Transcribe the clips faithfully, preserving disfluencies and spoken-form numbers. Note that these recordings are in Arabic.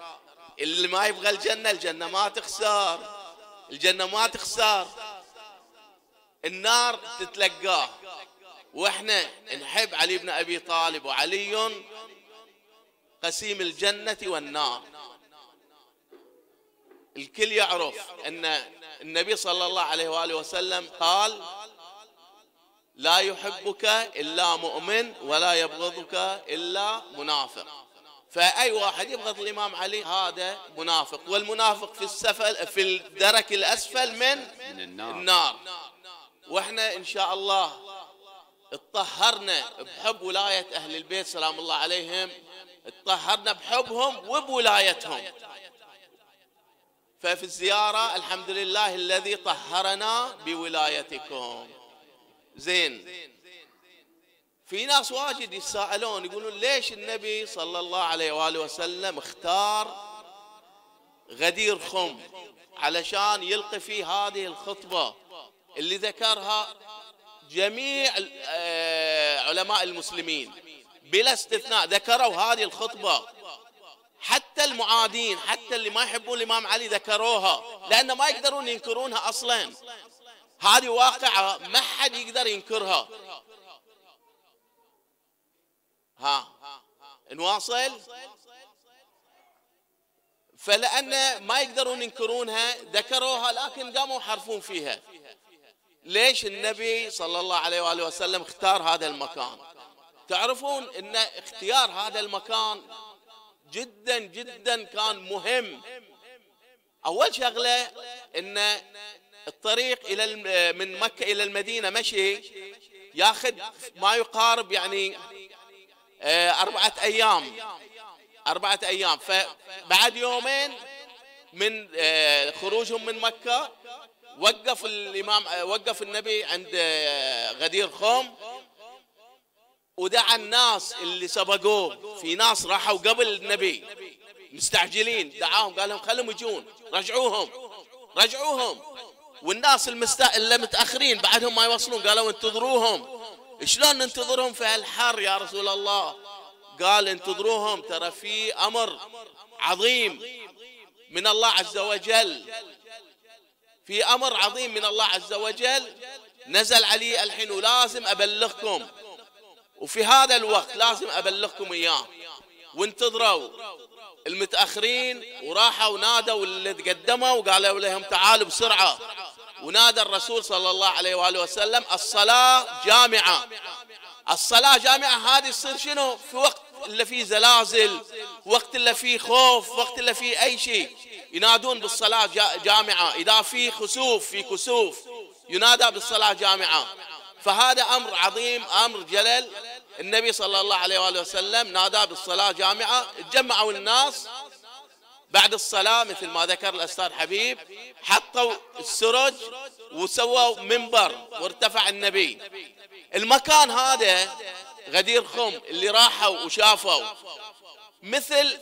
اللي ما يبغى الجنة، الجنة ما تخسر، الجنة ما تخسر، النار تتلقاه. واحنا نحب علي بن ابي طالب، وعلي قسيم الجنة والنار. الكل يعرف ان النبي صلى الله عليه واله وسلم قال: لا يحبك الا مؤمن ولا يبغضك الا منافق. فاي واحد يبغض الامام علي هذا منافق، والمنافق في السفل في الدرك الاسفل من, من النار. النار. واحنا ان شاء الله اتطهرنا بحب ولاية اهل البيت سلام الله عليهم، اتطهرنا بحبهم وبولايتهم. ففي الزيارة الحمد لله الذي طهرنا بولايتكم. زين، في ناس واجد يتساءلون يقولون ليش النبي صلى الله عليه وآله وسلم اختار غدير خم علشان يلقي فيه هذه الخطبة اللي ذكرها جميع علماء المسلمين بلا استثناء، ذكروا هذه الخطبة. حتى المعادين، حتى اللي ما يحبون الإمام علي ذكروها، لأن ما يقدرون ينكرونها أصلا. هذه واقعة ما حد يقدر ينكرها. ها نواصل. فلأن ما يقدرون ينكرونها ذكروها، لكن قاموا يحرفون فيها. ليش النبي صلى الله عليه وآله وسلم اختار هذا المكان؟ تعرفون ان اختيار هذا المكان جدا جدا كان مهم. اول شغلة ان الطريق الى من مكة الى المدينة مشي ياخذ ما يقارب يعني اربعة ايام اربعة ايام. فبعد يومين من خروجهم من مكة وقف الامام وقف النبي عند غدير خم ودعا الناس اللي سبقوه. في ناس راحوا قبل النبي مستعجلين، دعاهم قال لهم خلهم يجون، رجعوهم رجعوهم. والناس المستا... اللي متأخرين بعدهم ما يوصلون قالوا انتظروهم. شلون ننتظرهم في هالحر يا رسول الله؟ قال انتظروهم، ترى في أمر عظيم من الله عز وجل، في أمر عظيم من الله عز وجل نزل علي الحين ولازم أبلغكم، وفي هذا الوقت لازم أبلغكم إياه. وانتظروا المتأخرين وراحوا ونادوا اللي تقدموا وقالوا لهم تعالوا بسرعة. ونادى الرسول صلى الله عليه وآله وسلم الصلاة جامعة. الصلاة جامعة هذه تصير شنو؟ في وقت اللي فيه زلازل، وقت اللي فيه خوف، وقت اللي فيه أي شيء ينادون بالصلاة جامعة. إذا في خسوف في كسوف ينادى بالصلاة جامعة. فهذا أمر عظيم، أمر جلل. النبي صلى الله عليه وآله وسلم نادى بالصلاة جامعة. تجمعوا الناس بعد الصلاة مثل ما ذكر الأستاذ حبيب، حطوا السرج وسووا منبر وارتفع النبي. المكان هذا غدير خم اللي راحوا وشافوا مثل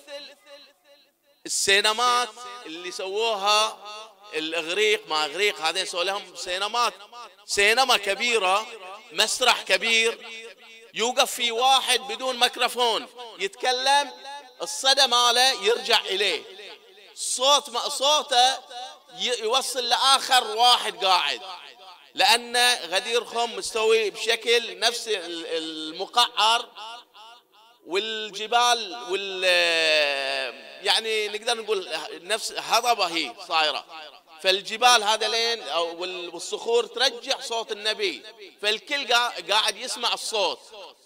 السينمات اللي سووها الإغريق ما إغريق، هذين سووا لهم سينمات، سينما كبيرة، مسرح كبير، يوقف في واحد بدون ميكروفون يتكلم، الصدى ماله يرجع إليه، صوت ما صوته يوصل لآخر واحد قاعد. لأن غدير خم مستوي بشكل نفس المقعر، والجبال وال يعني نقدر نقول نفس هضبة هي صايرة، فالجبال هذا لين والصخور ترجع صوت النبي، فالكل قاعد يسمع الصوت.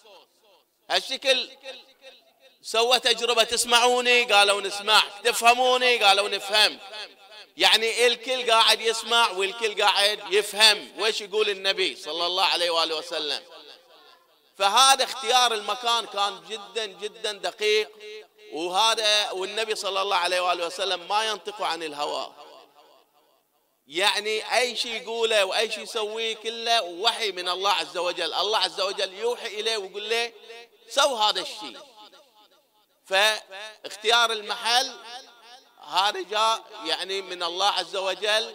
هالشكل سوى تجربة، تسمعوني؟ قالوا نسمع. تفهموني؟ قالوا نفهم. يعني الكل قاعد يسمع والكل قاعد يفهم ويش يقول النبي صلى الله عليه وآله وسلم. فهذا اختيار المكان كان جدا جدا دقيق. وهذا والنبي صلى الله عليه وآله وسلم ما ينطق عن الهوى، يعني أي شيء يقوله وأي شيء يسويه كله وحي من الله عز وجل. الله عز وجل يوحي إليه ويقول له سو هذا الشيء. فاختيار المحل هذا جاء يعني من الله عز وجل،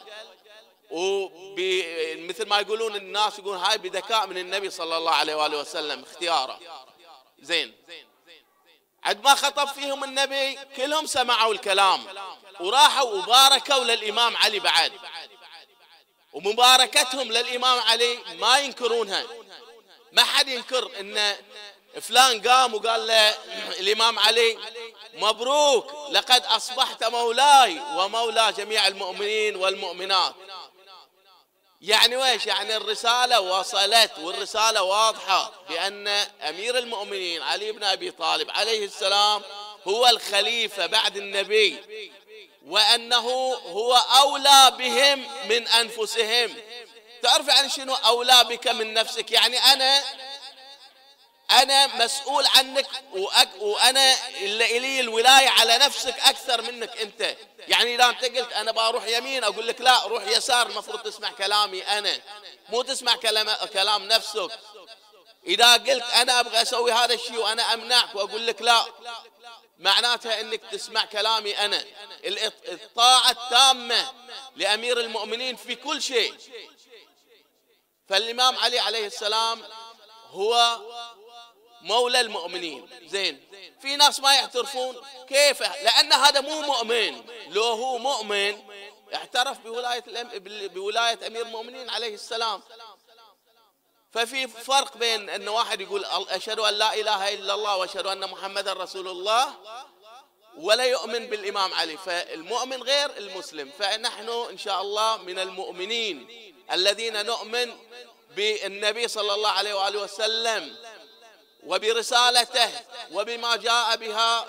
ومثل ما يقولون الناس يقولون هاي بذكاء من النبي صلى الله عليه وآله وسلم اختياره. زين، عندما خطب فيهم النبي كلهم سمعوا الكلام وراحوا وباركوا للإمام علي بعد، ومباركتهم للإمام علي ما ينكرونها. ما حد ينكر ان فلان قام وقال له الإمام علي مبروك لقد أصبحت مولاي ومولى جميع المؤمنين والمؤمنات. يعني ويش؟ يعني الرسالة وصلت والرسالة واضحة بأن أمير المؤمنين علي بن أبي طالب عليه السلام هو الخليفة بعد النبي، وأنه هو أولى بهم من أنفسهم. تعرف يعني شنو أولى بك من نفسك؟ يعني أنا أنا مسؤول عنك وأك وأنا اللي إلي الولاية على نفسك أكثر منك أنت. يعني إذا أنت قلت أنا بروح يمين أقول لك لا روح يسار، المفروض تسمع كلامي أنا مو تسمع كلام كلام نفسك. إذا قلت أنا أبغى أسوي هذا الشيء وأنا أمنعك وأقول لك لا، معناتها أنك تسمع كلامي أنا. الطاعة التامة لأمير المؤمنين في كل شيء. فالإمام علي عليه السلام هو مولى المؤمنين. زين، في ناس ما يعترفون. كيف؟ لأن هذا مو مؤمن. لو هو مؤمن اعترف بولاية بولاية أمير المؤمنين عليه السلام. ففي فرق بين أن واحد يقول أشهد أن لا إله إلا الله وأشهد أن محمدا رسول الله ولا يؤمن بالإمام علي. فالمؤمن غير المسلم. فنحن إن شاء الله من المؤمنين الذين نؤمن بالنبي صلى الله عليه وآله وسلم وبرسالته وبما جاء بها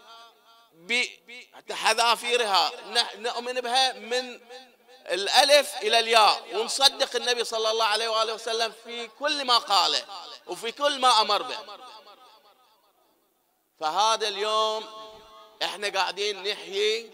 بحذافيرها، نؤمن بها من الألف إلى الياء، ونصدق النبي صلى الله عليه وآله وسلم في كل ما قاله وفي كل ما أمر به. فهذا اليوم احنا قاعدين نحيي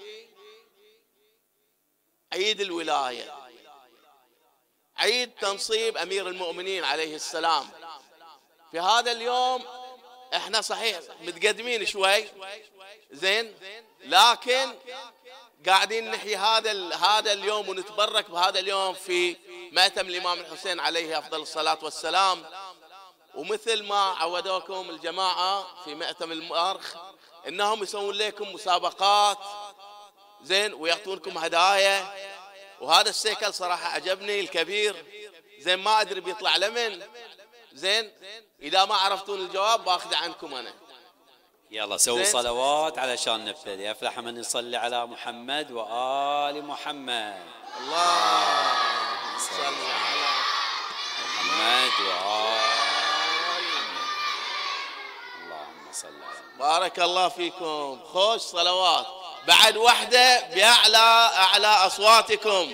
عيد الولاية، عيد تنصيب أمير المؤمنين عليه السلام. في هذا اليوم احنا صحيح متقدمين شوي، زين، لكن قاعدين نحيي هذا هذا اليوم ونتبرك بهذا اليوم في مأتم الإمام الحسين عليه أفضل الصلاة والسلام. ومثل ما عودوكم الجماعة في مأتم المؤرخ إنهم يسوون لكم مسابقات، زين، ويعطونكم هدايا. وهذا السيكل صراحة عجبني الكبير، زين، ما أدري بيطلع لمن، زين، إذا ما عرفتون الجواب باخذ عنكم أنا. يلا سووا صلوات علشان نبتدي. أفلح من يصلي على محمد وآل محمد. اللهم صل على محمد وآل محمد. اللهم صل على محمد. بارك الله فيكم. خوش صلوات بعد وحدة بأعلى أعلى أصواتكم.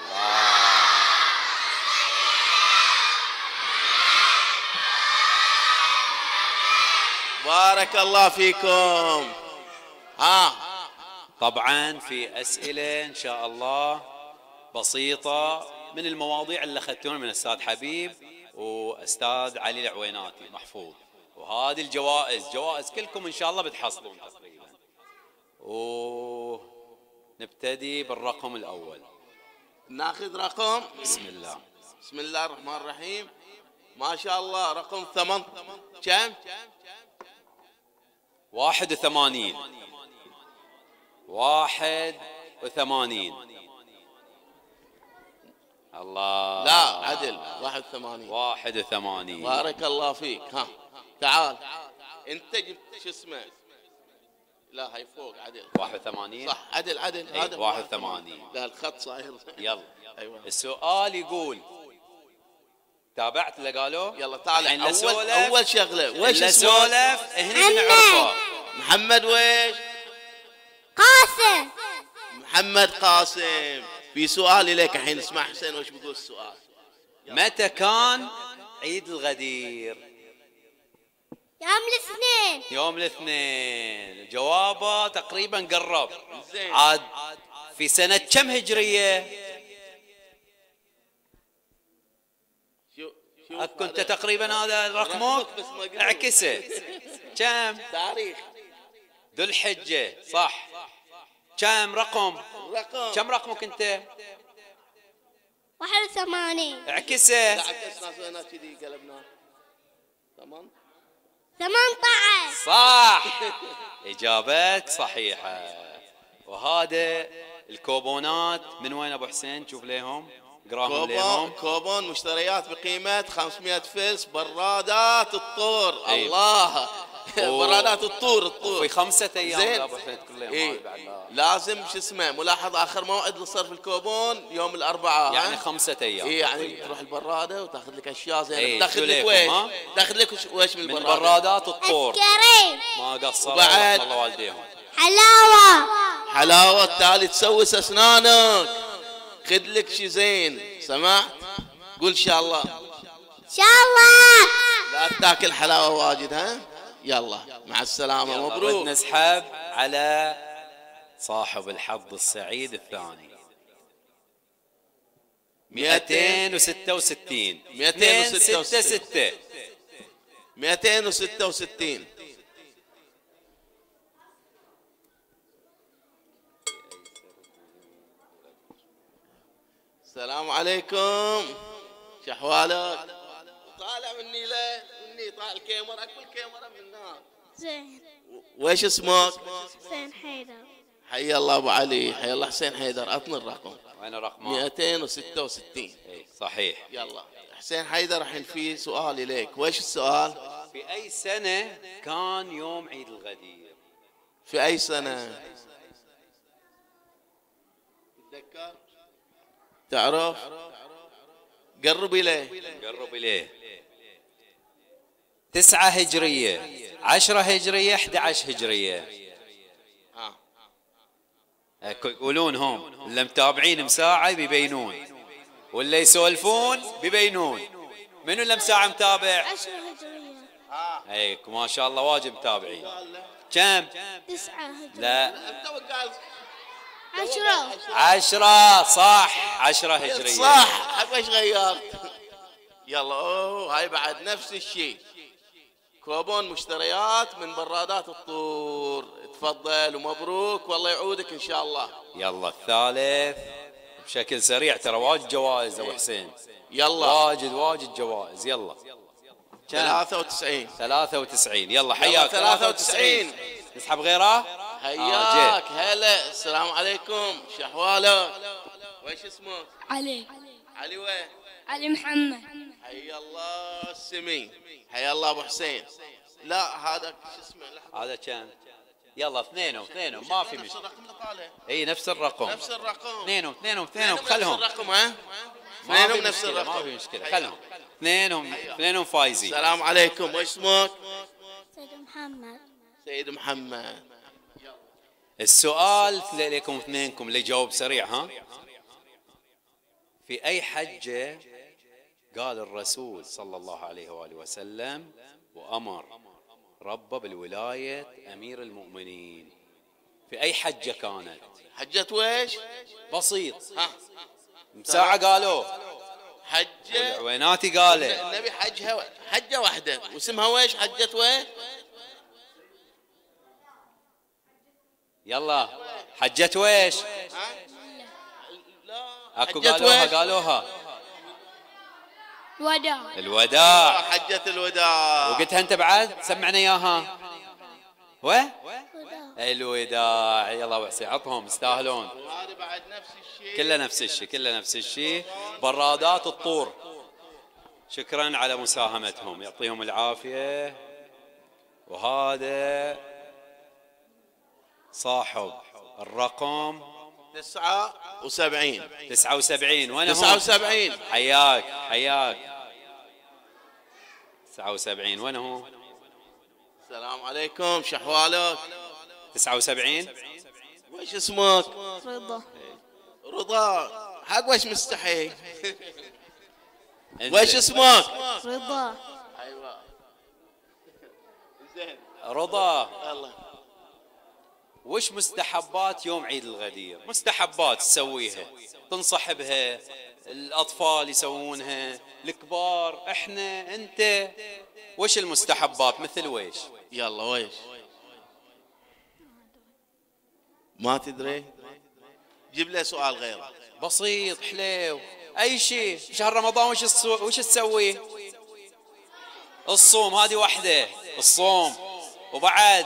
بارك الله فيكم. ها طبعا في أسئلة إن شاء الله بسيطة من المواضيع اللي أخذتوها من أستاذ حبيب وأستاذ علي العويناتي محفوظ، وهذه الجوائز جوائز كلكم إن شاء الله بتحصلون تقريبا. ونبتدي بالرقم الأول. ناخذ رقم. بسم الله. بسم الله الرحمن الرحيم. ما شاء الله رقم ثمن كم؟ واحد وثمانين. واحد وثمانين. الله. لا عدل. واحد وثمانين. واحد وثمانين. بارك الله فيك. ها تعال انت جبت شو اسمه؟ لا هاي فوق عدل. واحد وثمانين. صح عدل عدل. ايه هذا واحد وثمانين. لا الخط صاير. يلا. ايوه. السؤال يقول، تابعت اللي قالوا؟ يلا تعال. اول اول شغله وش اسمه؟ سولف هني بنعرفه. محمد ويش؟ قاسم. محمد قاسم. في سؤال لك الحين، اسمع حسين وش بيقول السؤال. متى كان عيد الغدير؟ يوم الاثنين. يوم الاثنين. جوابه تقريبا قرب. زين. عاد في سنة كم هجرية؟ اكو انت تقريبا هذا رقمك؟ اعكسه. كم؟ تاريخ ذو الحجة. صح. كم رقم؟ رقم. كم رقمك انت؟ واحد وثمانين. اعكسه. عكسنا سوينا كذي قلبنا. تمام. ثمانية عشر. صح، إجابتك صحيحة. وهذا الكوبونات من وين أبو حسين؟ شوف ليهم، اقراهم كوبون ليهم. كوبون مشتريات بقيمة خمسمائة فلس برادات الطور. أيوة. الله برادات الطور الطور في خمسة أيام زين. يا أبو حسين كلهم. إيه. بعد لا. لازم شو اسمه ملاحظ آخر موعد لصرف الكوبون يوم الأربعاء. يعني خمسة أيام. إيه يعني تروح البرادة وتاخذ لك أشياء زينة. إيه. تاخذ لك شو ويش؟ ليكم، ها؟ تاخذ لك وش- ويش من من البرادة؟ برادات الطور كريم. ما قصروا وبعد؟ الله والديهم. حلاوة. حلاوة. التالي تسوس أسنانك، خذ لك شي زين. سمعت؟ قول إن شاء الله. إن شاء الله. لا تاكل حلاوة واجد. ها يلا مع السلامة. يلا مبروك. ردنا نسحب على صاحب الحظ السعيد الثاني. مئتين وستة وستين. مئتين وستة ستة وستين. ستة. مئتين وستة وستين. السلام عليكم. شحوالك طالع مني له مني طالع الكاميرا كل كاميرا من هنا. زين. ويش اسمك؟ حسين حيدر. حي الله ابو علي. حي الله حسين حيدر. اعطني الرقم. وين رقمه؟ مئتين وستة وستين. اي صحيح. يلا حسين حيدر. الحين في سؤال اليك. ويش السؤال؟ في أي سنة كان يوم عيد الغدير؟ في اي سنة؟ تتذكر؟ تعرف؟ قرب اليه. قرب إليه. تسعة هجرية، عشرة هجرية، أحد عشر هجرية. ها يقولون هم اللي متابعين مساعة بيبينون، واللي يسولفون بيبينون. منو اللي مساعة متابع؟ عشرة هجرية. ايك ما شاء الله واجب متابعين. كم؟ تسعة هجرية. لا عشرة. عشرة. صح، عشرة هجرية. صح. حق ايش غيرت؟ يلا اوه هاي بعد نفس الشيء. كوبون مشتريات من برادات الطور. تفضل ومبروك والله يعودك ان شاء الله. يلا الثالث بشكل سريع، ترى واجد جوائز ابو حسين. يلا واجد واجد جوائز. يلا ثلاثة وتسعين. ثلاثة وتسعين. يلا حياك. يلا ثلاثة وتسعين. نسحب غيره. حياك. هلا السلام عليكم. شحوالك. ويش اسمك؟ علي. علي وين؟ علي محمد. حي الله السمي. حي الله ابو حسين. لا هذا شو اسمه؟ لحظة. هذا كم؟ يلا اثنينهم اثنينهم ما في نفس مشكلة. الرقم اللي طالع. اي نفس الرقم. نفس الرقم. اثنينهم اثنينهم اثنينهم اثنينهم نفس خلهم. الرقم. ها ما في اثنينهم نفس مشكلة، الرقم. ما في مشكلة خلهم. اثنينهم اثنينهم فايزين. السلام عليكم. وش اسمك؟ سيد محمد. سيد محمد. السؤال لكم اثنينكم اللي جاوب سريع. ها في أي حجة قال الرسول صلى الله عليه وآله وسلم وأمر ربه بالولاية أمير المؤمنين؟ في أي حجة كانت؟ حجة ويش؟ بسيط. ها مساعة قالوا. حجة العويناتي قاله. النبي حجها حجة واحدة واسمها ويش؟ حجة ويش؟ يلا حجة ويش؟ ها؟ لا اكو حجة قالوها ويش؟ قالوها وداع. الوداع. حجة الوداع. وقلتها انت بعد؟ سمعنا اياها. و وداع. الوداع. يلا ابو حسين عطهم يستاهلون. وهذا بعد نفس الشيء. كله نفس الشيء كله نفس الشيء. برادات الطور. شكرا على مساهمتهم يعطيهم العافية. وهذا صاحب الرقم تسعة وسبعين. تسعة وسبعين. وين هم؟ تسعة وسبعين. حياك حياك. تسعة وسبعين. وين هو؟ السلام عليكم. شحوالك. تسعة وسبعين. وش اسمك؟ رضا. رضا. حق وش مستحي؟ انزل. وش اسمك؟ رضا. ايوه زين. رضا. الله. وش مستحبات يوم عيد الغدير؟ مستحبات تسويها تنصح بها، الأطفال يسوونها، الكبار، احنا، انت، وش المستحبات مثل ويش؟ يلا ويش؟ ما تدري؟ جيب لي سؤال غيره. بسيط حليو. اي شيء. شهر رمضان وش السو... وش تسوي؟ الصوم هذه واحدة. الصوم، وبعد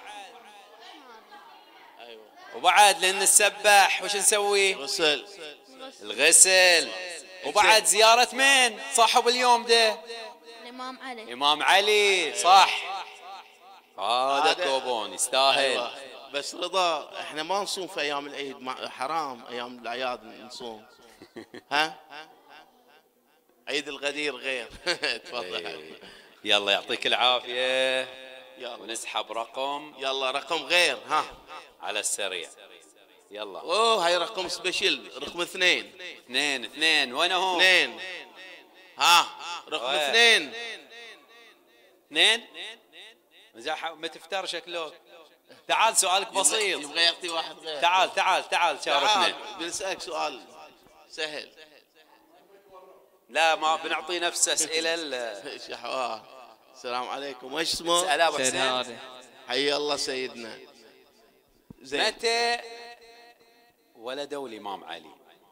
وبعد لأن نسبح وش نسوي؟ غسل. الغسل. وبعد زيارة مين؟ صاحب اليوم ده؟ الإمام علي. إمام علي. صح. هذا كوبون يستاهل. أيوة. بس رضا احنا ما نصوم في ايام العيد، حرام ايام الاعياد نصوم. ها؟ عيد الغدير غير. تفضل. ايه. يلا يعطيك العافية. يلا ونسحب رقم. يلا رقم غير. ها على السريع. يلا. اوه هاي رقم سبيشل، رقم اثنين. اثنين اثنين وين هو؟ اثنين. ها رقم وين؟ اثنين. اثنين؟ مزاح ما تفتر شكلك. تعال سؤالك بسيط. يبغى يعطي واحد غير. تعال تعال تعال شاركنا. تعال بنسألك سؤال سهل. لا ما بنعطي نفس اسئله. شحواه. السلام عليكم، وش اسمه؟ اسال ابو حسين. حي الله سيدنا. زين. متى ولدوا الامام علي؟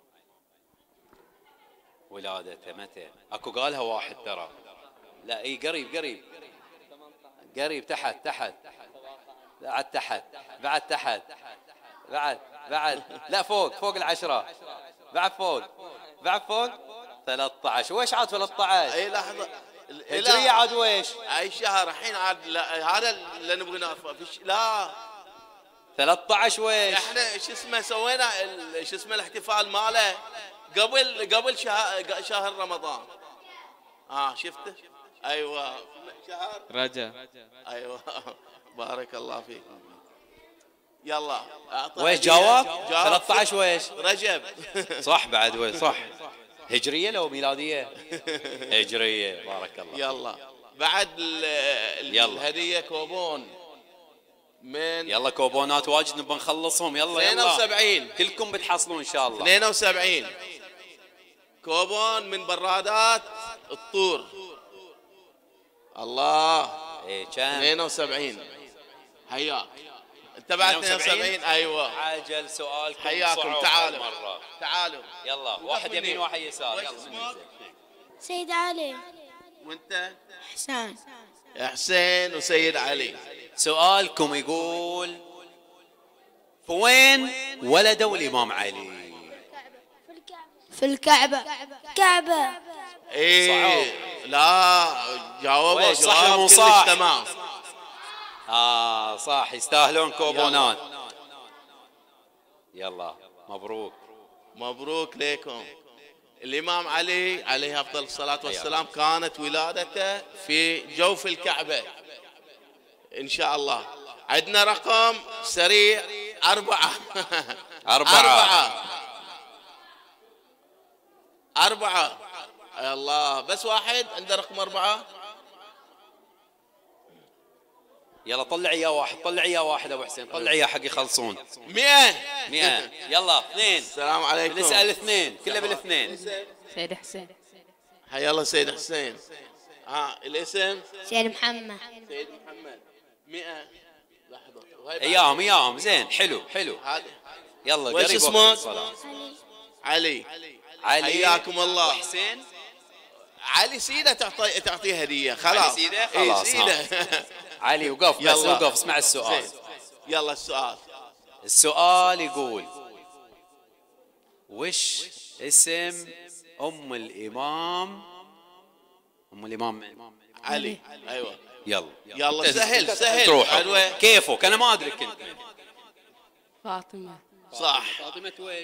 ولادته متى؟ اكو قالها واحد ترى. لا اي قريب قريب قريب تحت تحت بعد تحت بعد تحت بعد بعد لا فوق فوق العشرة بعد فوق بعد فوق ثلاثة عشر. ويش عاد ثلاثة عشر؟ اي لحظة. هجرية عاد ويش؟ اي شهر الحين عاد. لا هذا اللي نبغى نعرفه. فيش لا ثلاثة عشر ويش؟ احنا شو اسمه سوينا ال- شو اسمه الاحتفال ماله قبل قبل شهر شهر رمضان. اه شفته؟ ايوه شهر رجب. ايوه. بارك الله فيك. يلا أعطى ويش هدية. جاوب؟ جاوب. ثلاثة عشر ويش؟ رجب. صح بعد وين؟ صح. هجرية لو ميلادية؟ هجرية. بارك الله. يلا بعد ال- ال- يلا. الهدية كوبون من يلا كوبونات واجد نبغى نخلصهم. يلا اثنين يلا وسبعين. كلكم بتحصلون ان شاء الله. اثنين وسبعين كوبون من برادات الطور. الله. ايه كم؟ اثنين وسبعين. حياك. انت بعد اثنين وسبعين. ايوه. عجل سؤالكم. حياكم. صعب تعالوا مرة. تعالوا. يلا واحد يمين واحد يسار. وش يلا اسمك؟ سيد علي. وانت؟ حسان. حسين وسيد علي. سؤالكم يقول فوين ولدوا الامام علي؟ في الكعبة. كعبة. ايه لا جاوبوا ويش صح جواب مو كلش صح؟ تمام. اه صح يستاهلون كوبونات. يلا مبروك. مبروك لكم. الإمام علي عليه أفضل الصلاة والسلام كانت ولادته في جوف الكعبة إن شاء الله. عندنا رقم سريع. أربعة. أربعة. أربعة. أربعة. يا الله بس واحد عنده رقم أربعة. يلا طلع يا واحد طلع يا واحد ابو حسين طلع يا حق يخلصون. مئة. مئة. يلا اثنين. السلام عليكم. نسأل اثنين كله بالاثنين. سيد حسين. حيا الله سيد حسين. ها الاسم؟ سيد محمد. سيد محمد. مئة. لحظة. وهاي بعد- اياهم اياهم زين حلو حلو. هذا يلا وش قريب اسمك؟ وقت الصلاة. علي. علي. حياكم الله. وحسين. علي سيدة تعطي تعطيه هدية. خلاص. علي سيدة؟ إيه خلاص، سيدة. علي وقف بس يلا. وقف اسمع السؤال. زين. يلا السؤال. السؤال يقول وش اسم ام الامام ام الامام من؟ علي. ايوه. يلا يلا أنت- سهل أنت سهل. تروح عدوة. كيفك انا ما ادري كنت من. فاطمة. صح. فاطمة ويش؟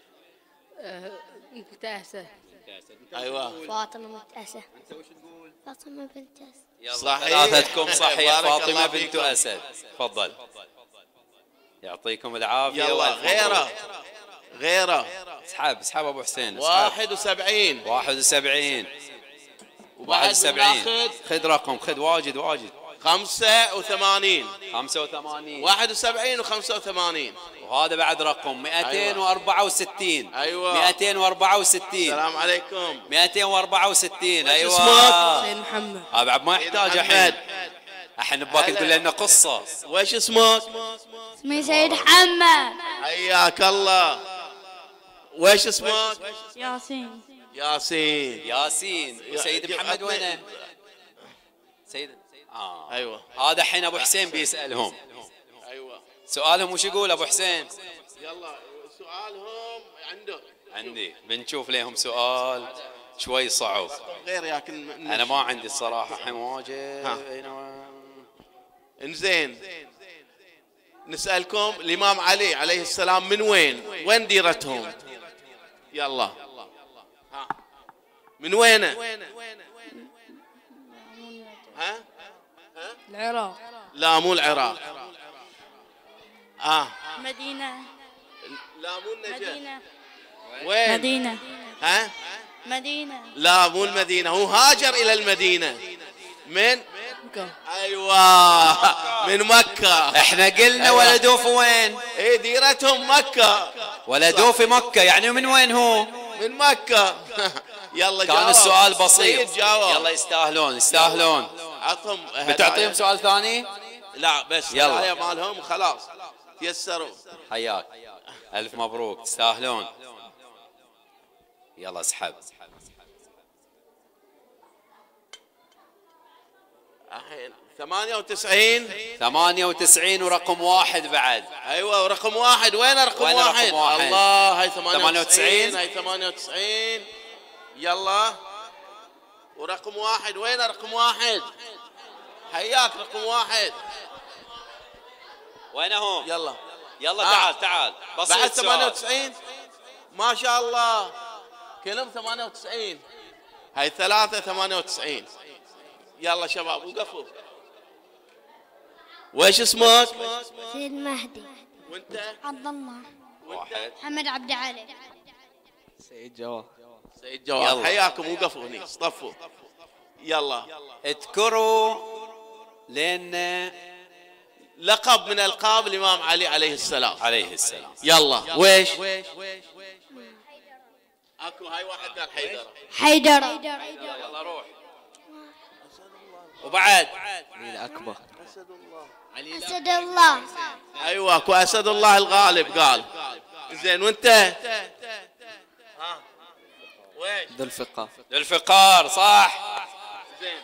بنت أسد. ايوه. فاطمة بنت أسد. فاطمة بنت أسد. يلا صحيح. ثلاثتكم صحيح. بارك الله فاطمة بنت فيكم. اسد. تفضل. يعطيكم العافية. يلا وألف غيره. مبروك. غيره. اسحب اسحب ابو حسين اسحب. واحد وسبعين. واحد وسبعين. وبعد واحد وسبعين. بناخذ خذ رقم خذ واجد واجد. خمسة وثمانين. خمسة وثمانين. واحد وسبعين وخمسة وثمانين. وهذا بعد رقم مئتين وأربعة وستين. أيوة. مئتين وأربعة وستين. السلام عليكم. مئتين وأربعة وستين. ايوه اسمك؟ سيد محمد. هذا بعد ما يحتاج الحين. محمد. الحين نباك هلا. تقول لنا قصة. وش اسمك؟ اسمي سيد محمد. حياك الله. وش اسمك؟ ياسين. ياسين. ياسين. يا- وسيد يا- محمد عطني- وينه؟ سيد آه. ايوه هذا الحين ابو حسين بيسالهم. ايوه سؤالهم وش يقول ابو حسين؟ يلا سؤالهم عنده. عندي بنشوف لهم سؤال شوي صعب. غير ياكل انا ما عندي الصراحه الحين واجد. انزين نسالكم الامام علي عليه السلام من وين؟ وين ديرتهم؟ يلا ها من وينه؟ ها؟ العراق. لا مو العراق. اه مدينة. لا مو النجف. مدينة. وين؟ مدينة. ها؟ مدينة. لا مو المدينة، هو هاجر إلى المدينة. من؟ مكة. أيوة من مكة. احنا قلنا أيوة. ولدوه في وين؟ إيه ديرتهم مكة. ولدوه في مكة، يعني من وين هو؟ من مكة. يلا كان جاوب. السؤال بسيط. سيد جاوب. يلا يستاهلون يستاهلون. عطهم بتعطيهم سؤال ثاني؟ لا بس يلا. يلا مالهم خلاص تيسروا. حياك، ألف مبروك تستاهلون. يلا اسحب. الحين ثمانية وتسعين. ثمانية وتسعين ورقم واحد بعد. ايوه ورقم واحد. وين رقم وين واحد؟ رقم واحد؟ الله هاي ثمانية ثمانية وتسعين. وتسعين. هاي ثمانية وتسعين. يلا ورقم واحد. وين رقم واحد؟ حياك رقم واحد. وينهم؟ يلا يلا آه. تعال تعال بسيط. بعد ثمانية سؤال. وتسعين. ما شاء الله كلهم ثمانية وتسعين. هاي ثلاثة ثمانية وتسعين. يلا شباب وقفوا. ويش اسمك؟ سيد مهدي. وانت؟ عبد الله. واحد. محمد عبد علي. سيد جواد. سيد جواد. يلا. حياكم وقفوا هني اصطفوا. يلا اذكروا لنا لقب من القاب الامام علي عليه السلام. عليه السلام. يلا ويش؟ اكو هاي واحد قال حيدر. حيدر. يلا روح. وبعد مين أكبر؟ أسد الله. ايوه اكو اسد الله الغالب قال. زين وانت؟ ها ويش؟ ذو الفقار. ذو الفقار صح. زين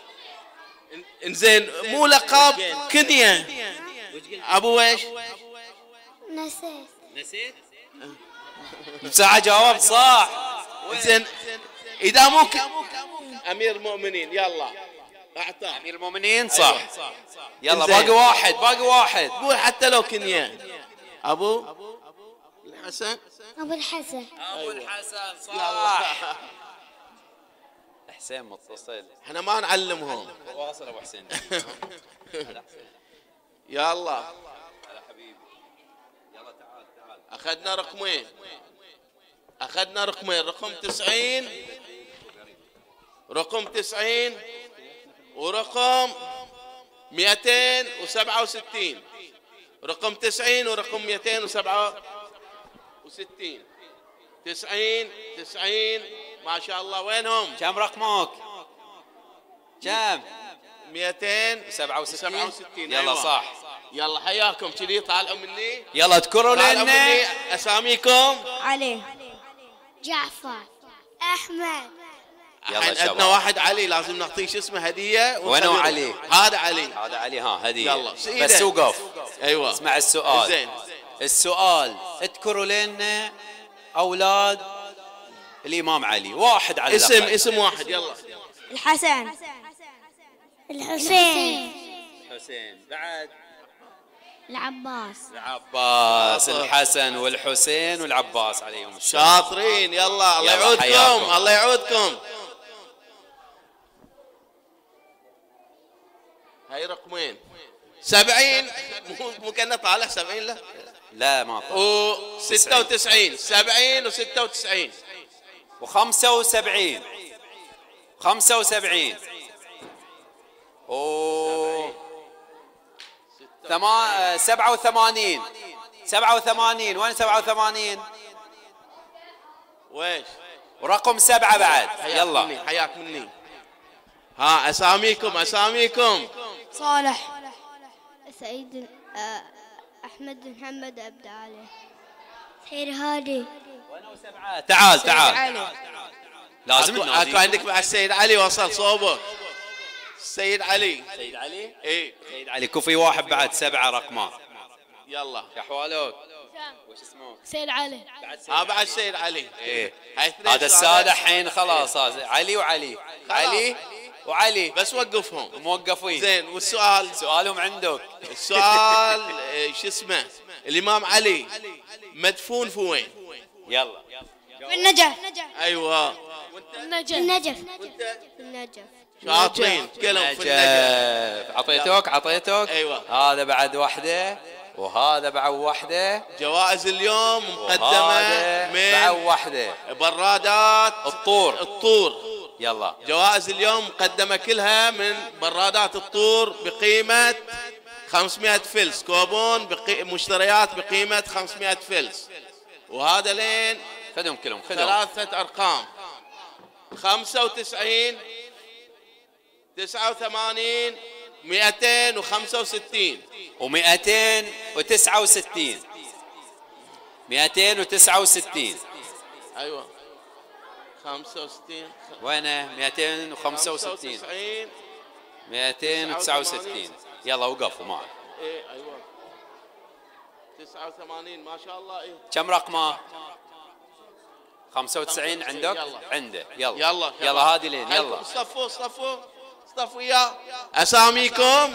انزين مو لقب كنية. ابو ويش؟ نسيت. نسيت؟ بساعة جاوب صح. زين اذا مو ك... امير المؤمنين. يلا اعطاه أمير المؤمنين صح. يلا إنزين. باقي واحد باقي واحد. قول حتى لو كنية. ابو الحسن. أبو الحسن. أبو الحسن صح. يلا حسين متصل. احنا ما نعلمهم. واصل أبو حسين. يلا هلا حبيبي. يلا تعال تعال. اخذنا رقمين. اخذنا رقمين. رقم تسعين. رقم تسعين ورقم مئتين وسبعة وستين. رقم تسعين ورقم مئتين وسبعة وستين. تسعين تسعين ما شاء الله. وينهم؟ كم رقمك؟ كم؟ مئتين سبعة وستين. وسبعة وستين. يلا أيوة. صح. يلا حياكم كذي طالعوا مني. يلا اذكروا طالعوا لنا مني اساميكم. علي. جعفر. أحمد. يلا الحين شباب. عندنا واحد علي لازم نعطيه شو اسمه هديه. وينه ونخليه- علي؟ هذا علي. هذا علي. ها هدية. يلا سيدة. بس وقف. ايوه اسمع السؤال. زين. السؤال اذكروا لنا اولاد الامام علي. واحد على اسم الأقل. اسم واحد. يلا الحسن. الحسين. حسين. بعد العباس. العباس. الحسن والحسين والعباس عليهم السلام. شاطرين. يلا الله يلا يعودكم. حياكم. الله يعودكم. هاي رقمين. سبعين. مو مو كنا طالع سبعين. لا لا ما و ستة وتسعين. سبعين وستة وتسعين. وخمسة وسبعين. خمسة وسبعين. و ثما... سبعة وثمانين. سبعة وثمانين. وين سبعة وثمانين؟ ويش؟ ورقم سبعة بعد. حياك يلا مني. حياك مني. ها اساميكم اساميكم. صالح. سعيد. أحمد محمد عبد علي. خير هادي. تعال تعال. لازم اكو, أكو ننادي. عندك بعد السيد علي وصل صوبك. السيد علي. سيد علي؟ اي سيد علي. كفي واحد بعد سبعة رقمات. يلا. يا حوالوك. وش اسمه؟ سيد علي. ها بعد السيد علي. ايه هاي اثنين هذا سؤالين. السادة الحين خلاص هذا علي وعلي. علي وعلي بس وقفهم. موقفين. زين والسؤال؟ سؤالهم عندك. السؤال آه، شو اسمه؟ الامام علي مدفون في وين؟ يلا. في النجف. ايوه. النجف. النجف النجف شاطرين كلهم في النجف. نجف. عطيتك عطيتك. أيوة. هذا بعد واحدة وهذا بعد واحدة. جوائز اليوم مقدمة وهذا بعد من واحدة. برادات الطور. الطور. يلا. جوائز اليوم مقدمة كلها من برادات الطور بقيمة خمسمائة فلس. كوبون بقي... مشتريات بقيمة خمسمائة فلس. وهذا لين خذهم كلهم خذهم. ثلاثة أرقام: خمسة وتسعين، تسعة وثمانين، مئتين وخمسة وستين. ومئتين وتسعة وستين. مئتين وتسعة وستين. أيوة. خمسة وستين. وينه؟ مئتين وخمسة وستين. مئتين وتسعة وستين. يلا وقفوا معك. إيه أيوة. تسعة وثمانين ما شاء الله. إيه. كم رقمه؟ خمسة وتسعين عندك؟ يلا. عنده. يلا يلا يلا هذه لين. يلا صفوا صفوا صفوا يا أساميكم.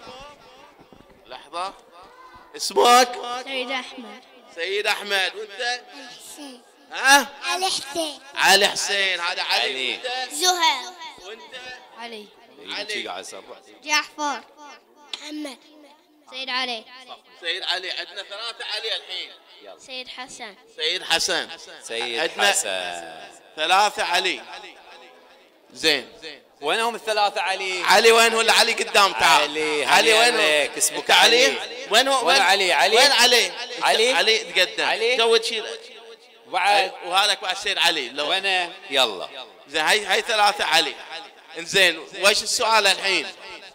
لحظة. اسمك؟ سيد أحمد. سيد أحمد. وأنت؟ حسين ها؟ علي حسين علي حسين. هذا علي. علي. وأنت؟ زهير وأنت؟ علي. علي قاعد يسرع. جعفر محمد سيد علي. سيد علي. عندنا ثلاثة علي الحين. سيد حسن. سيد حسن. سيد عندنا حسن. ثلاثة علي. زين. وينهم الثلاثة علي؟ علي وين هو؟ علي قدام تعال. علي. علي وين هو؟ عليك. اسمك أنت علي. علي. وين هو؟ وين علي؟ علي. وين علي؟ علي. علي تقدم. علي. زود شيء. بعد. وهذاك بعد سيد علي. لو وينه؟ يلا. زين هاي هاي ثلاثة علي. انزين وش السؤال الحين؟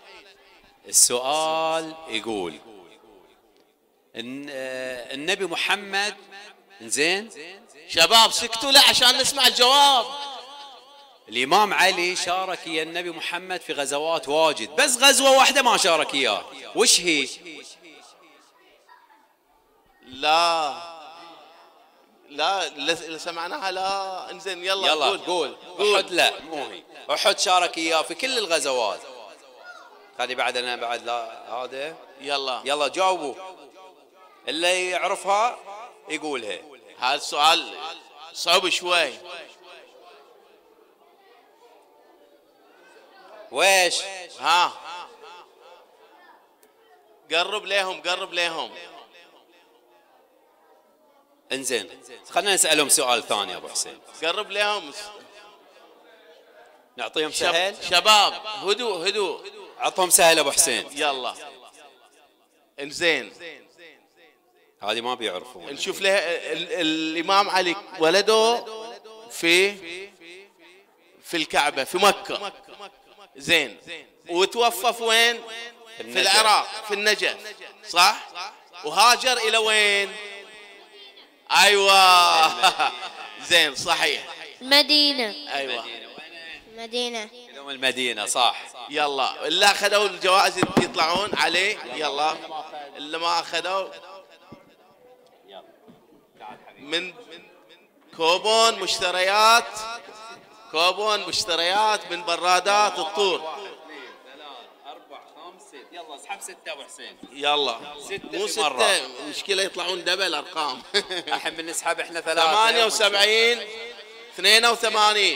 السؤال يقول إن آه، النبي محمد. انزين شباب سكتوا لا عشان نسمع الجواب. الإمام علي شارك يا النبي محمد في غزوات واجد، بس غزوة واحدة ما شارك إياه. وش هي؟ لا لا اللي سمعناها لا. انزين يلا يلا قول. قول. قول. أحد لا مو هي. أحد شارك إياه في كل الغزوات. خلي بعد أنا بعد لا هذا. يلا يلا جاوبوا. اللي يعرفها يقولها. هذا السؤال صعب شوي. ويش؟ ها قرب ليهم قرب ليهم. انزين خلينا نسألهم سؤال ثاني يا أبو حسين. قرب ليهم. نعطيهم شب... سهل. شباب هدوء هدوء. عطهم سهل أبو حسين. يلا انزين هذه ما بيعرفون. نشوف له ال- ال- الإمام علي ولده في في الكعبة في مكة. زين وتوفى في وين؟ في النجف. العراق في النجف صح؟ وهاجر إلى وين؟ أيوة زين صحيح. المدينة أيوة المدينة يوم المدينة صح. يلا اللي أخذوا الجوائز يطلعون عليه. يلا اللي ما أخذوا من كوبون مشتريات. كوبون مشتريات من برادات الطور. يلا اسحب ستة أبو حسين. يلا ستة مو في ستة. مرة. مشكلة يطلعون دبل أرقام. الحين بنسحب احنا ثلاثة. ثمانية وسبعين، اثنين وثمانين،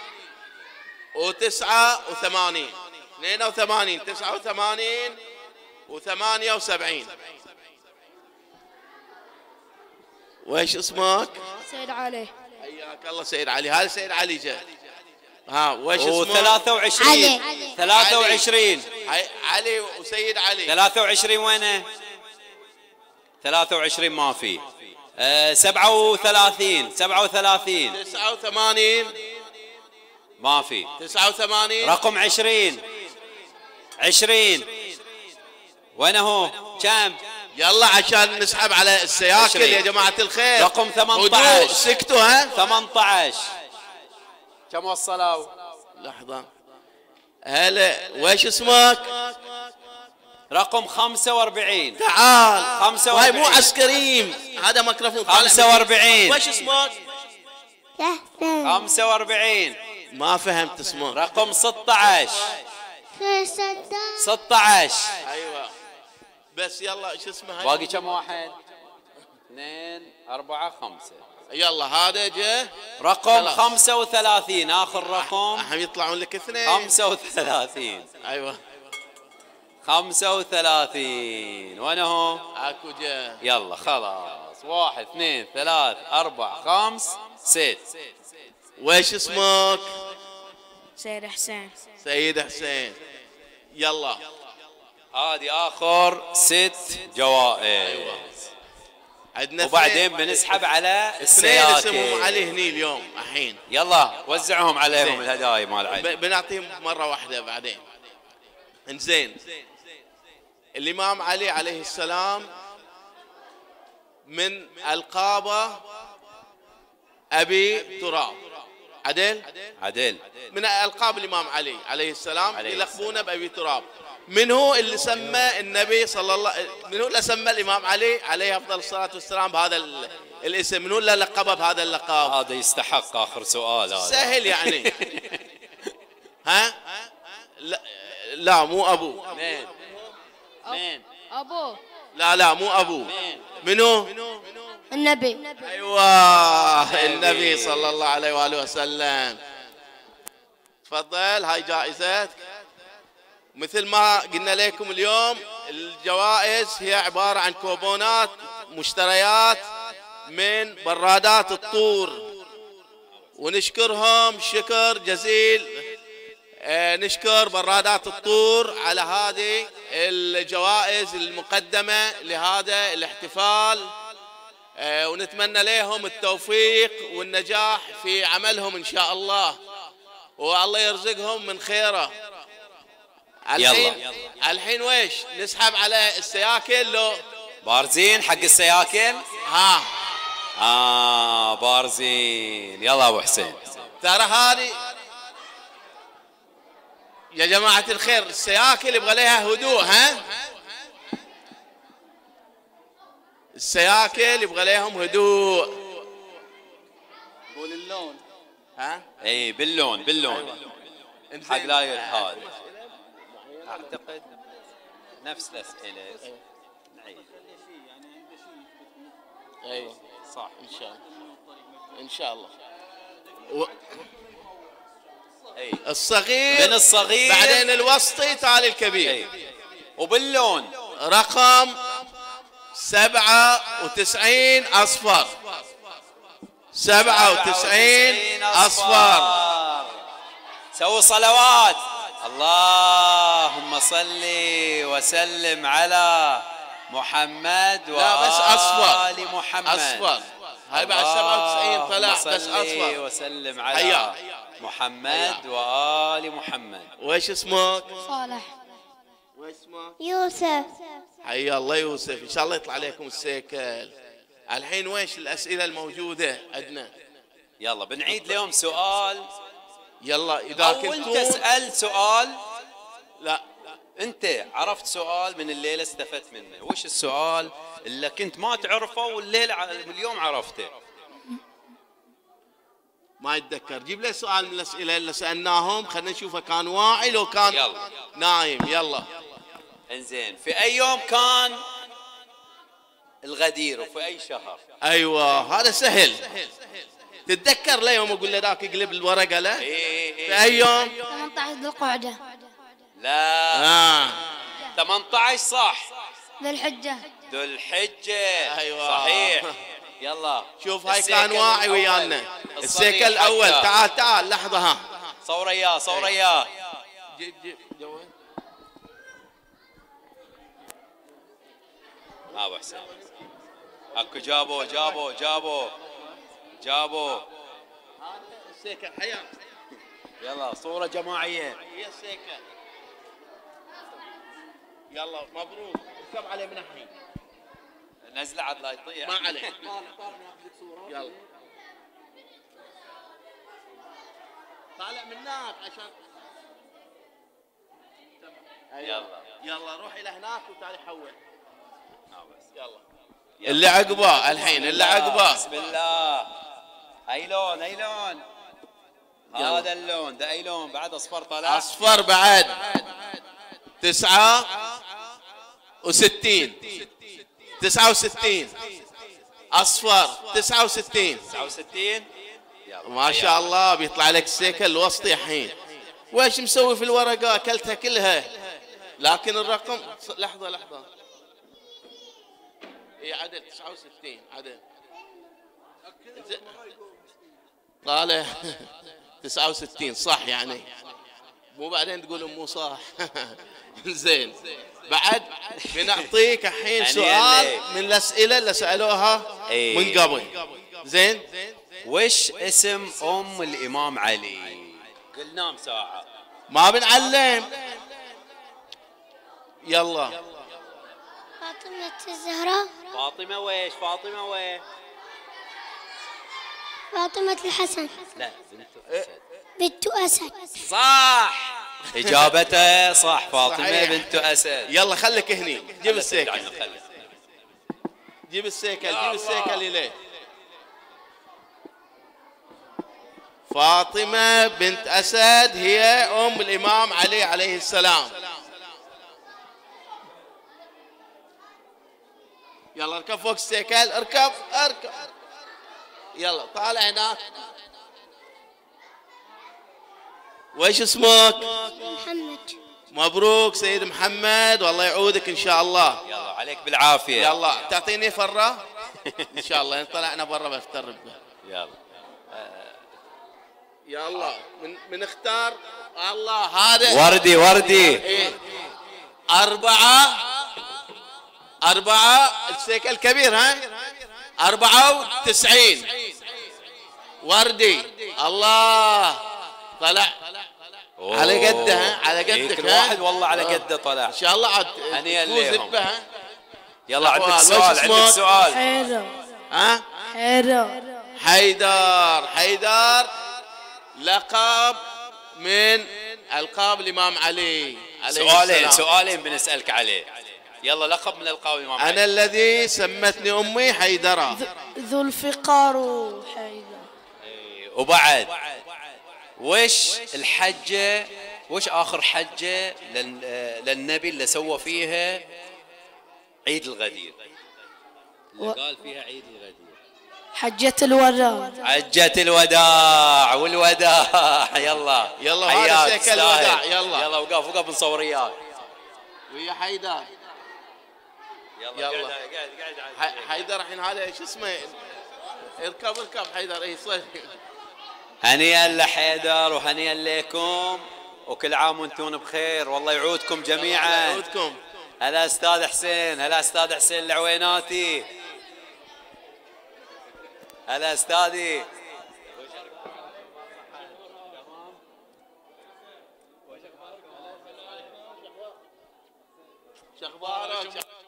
وتسعة وثمانين، اثنين وثمانين، تسعة وثمانين، وثمانية وسبعين. وإيش اسمك؟ سيد علي. حياك الله سيد علي. هذا سيد علي جاء. ها وإيش اسمه؟ وثلاثة وعشرين. علي. ثلاثة وعشرين. علي. علي وسيد علي. ثلاثة وعشرين وينه؟ ثلاثة وعشرين ما في. أه سبعة وثلاثين. سبعة وثلاثين تسعة وثمانين. ما في. تسعة وثمانين. رقم عشرين. عشرين وين هو؟ كم؟ يلا عشان نسحب على السياكل عشرين. يا جماعة الخير. رقم ثمانية هدوء عشر. سكتوا ها. ثمانية عشر. كم وصلوا؟ لحظة. هلا ويش اسمك؟ رقم خمسة وأربعين. تعال. خمسة هاي وأربعين. مو عسكريم، هذا ميكروفون. خمسة وأربعين. ويش اسمك؟ تحسن. خمسة وأربعين. ما فهمت اسمك. رقم ستة عشر. فرصة. ستة عشر. ايوه بس يلا شو اسمه هاي؟ باقي كم واحد؟ اثنين أربعة خمسة. يلا هذا جه رقم خلاص. خمسة وثلاثين آخر رقم. الحين يطلعون لك اثنين. خمسة وثلاثين. ايوه خمسة وثلاثين. وين هو؟ اكو جه. يلا خلاص. واحد اثنين ثلاث أربع خمس ست. ويش اسمك؟ سيد حسين. سيد حسين. يلا هذه آخر ست جوائز. عندنا وبعدين اثنين. بنسحب على اثنين اسمهم السياكل. علي هني اليوم الحين. يلا وزعهم عليهم زين. الهدايا مال علي. ب- بنعطيهم مرة واحدة بعدين. انزين الإمام علي عليه السلام من ألقابه أبي تراب. عدل؟ عدل. من ألقاب الإمام علي عليه السلام عليه يلقبونه بأبي تراب. من هو اللي سمى النبي صلى الله من هو اللي سمى الإمام علي عليه أفضل الصلاة والسلام بهذا ال- الاسم؟ من هو اللي لقبه بهذا اللقب؟ هذا يستحق آخر سؤال هذا. سهل يعني. ها؟ لا, لا مو أبو. اثنين. اثنين. أبوه. لا لا مو أبو. منو؟ النبي. أيوة النبي صلى الله عليه وآله وسلم. تفضل هاي جائزتك. مثل ما قلنا لكم اليوم الجوائز هي عبارة عن كوبونات مشتريات من برادات الطور، ونشكرهم شكر جزيل. آه نشكر برادات الطور على هذه الجوائز المقدمة لهذا الاحتفال، آه ونتمنى لهم التوفيق والنجاح في عملهم إن شاء الله، والله يرزقهم من خيره. الحين يلا. الحين ويش نسحب على السياكل لو بارزين حق السياكل. ها؟ آه بارزين. يلا أبو حسين. ترى هذه يا جماعة الخير السياكل يبغى لها هدوء. ها؟ السياكل يبغى لهم هدوء. قول اللون. ها؟ اي باللون باللون. حق لا هذا اعتقد نفس الاسئله. نعيد. ايوه صح ان شاء الله ان شاء الله. و... اي الصغير من الصغير بعدين الوسطي تالي الكبير. اي وباللون رقم سبعة وتسعين أصفر. سبعة وتسعين أصفر. سووا صلوات. اللهم صل وسلم على محمد لا بس أصفر. وآل محمد. أصفر. هاي بعد سبعة وتسعين طلع بس اللهم صل أصفر. وسلم على هيا. محمد وآل محمد. وإيش اسمك؟ صالح. وإيش اسمك؟ يوسف. حيا الله يوسف، إن شاء الله يطلع عليكم السيكل. الحين ويش الأسئلة الموجودة عندنا؟ يلا بنعيد لهم سؤال. يلا إذا أو أنت كنتم سألت سؤال. لا أنت عرفت سؤال من الليلة استفدت منه. وش السؤال اللي كنت ما تعرفه والليلة ع- اليوم عرفته؟ ما يتذكر. جيب لي سؤال من الأسئلة اللي سألناهم خلينا نشوفه كان واعي لو كان يلا. نايم. يلا انزين في أي يوم كان الغدير وفي أي شهر؟ أيوة هذا سهل. تتذكر لي يوم أقول له ذاك يقلب الورقة له؟ إيه إيه. في أي يوم؟ ثمانية عشر ذي القعدة. لا آه. ثمانية عشر صح. ذي الحجة. ذو الحجة. أيوة. صحيح. يلا شوف هاي السيكل كان واعي الأول. ويانا. الصغير السيكل الأول حقه. تعال تعال لحظة. ها صور اياه صور اياه. جيب جيب جوين. ما ابو حسين اكو جابوا جابوا جابوا جابوا. السيكل حياة. يلا صورة جماعية. هي السيكل. يلا مبروك. اركب عليه من الحين. نزله عاد لا يطيح. ما عليه. يلا طالع من هناك عشان يلا يلا روح الى هناك وتعالي حول. نعم بس. يلا اللي عقبه الحين، اللي عقبه. بسم الله. اي لون اي لون؟ هذا اللون ده اي لون؟ بعد اصفر طلع. اصفر بعد. تسعة وستين تسعة وستين اصفر. تسعة وستين تسعة وستين. ما شاء الله بيطلع لك السيكل الوسطي الحين. ويش مسوي في الورقة؟ اكلتها كلها. لكن الرقم لحظة لحظة. اي عدد تسعة وستين عدد. طالع تسعة وستين صح يعني. مو بعدين تقول مو صح. زين بعد بنعطيك الحين سؤال من الأسئلة اللي سألوها من قبل. زين وش اسم ام الامام علي؟ قلناه ساعة ما بنعلم. يلا فاطمة الزهراء. فاطمة ويش؟ فاطمة وين؟ فاطمة الحسن. لا بنت أسد. بنت أسد. صح اجابته صح. فاطمة صحيح. بنت اسد. يلا خليك هني. جيب السيكل. خلي. جيب السيكل. جيب السيكل إليه. فاطمة بنت أسد هي أم الإمام علي عليه السلام. يلا اركب فوق السيكل. اركب اركب. يلا طالع هناك. ويش اسمك؟ محمد. مبروك سيد محمد والله يعودك إن شاء الله. يلا عليك بالعافية. يلا تعطيني فرة إن شاء الله. طلعنا برا بفتر به. يلا يلا من من اختار. الله هذا وردي وردي. إيه؟ أربعة أربعة السيكل الكبير ها. أربعة وتسعين وردي. الله طلع أوه. على قده ها. على إيه قدك كل ها. واحد والله على قده طلع. إن شاء الله عاد هنيئا تفوز لهم. بها. يلا عندك وش سؤال. اسمك؟ عندك سؤال. حيدر. ها حيدر. حيدر. حيدر لقب من ألقاب الإمام علي عليه سؤالين السلام. سؤالين بنسألك عليه. يلا لقب من القاب الإمام علي. أنا الذي سمتني أمي حيدرة. ذو الفقار حيدر. وبعد وش الحجة؟ وش آخر حجة لل- للنبي اللي سوى فيها عيد الغدير؟ اللي و- قال فيها عيد الغدير. حجة الوداع. حجة الوداع والوداع. يلا يلا حياك هذا سيكل تستاهل. الوداع. يلا يلا وقف وقف نصور اياك. ويا حيدر. يلا يلا. قاعد قاعد قاعد ح- قاعد. حيدر الحين هذا شو اسمه. اركب اركب حيدر. اي صدق. هنيئا لحيدر وهنيئا لكم وكل عام وانتم بخير. والله يعودكم جميعا. يعودكم. هلا استاذ حسين. هلا استاذ حسين العويناتي. هلا استاذي. شو اخبارك؟